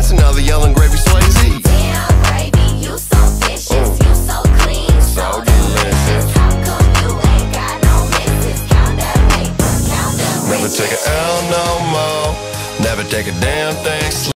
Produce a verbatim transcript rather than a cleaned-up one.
Swayze, now the yelling gravy Swayze. Damn, gravy, you so vicious, Ooh. you so clean, So so delicious. How come you ain't got no misses? Count that paper, count that Never riches. take a L no more. Never take a damn thing slow.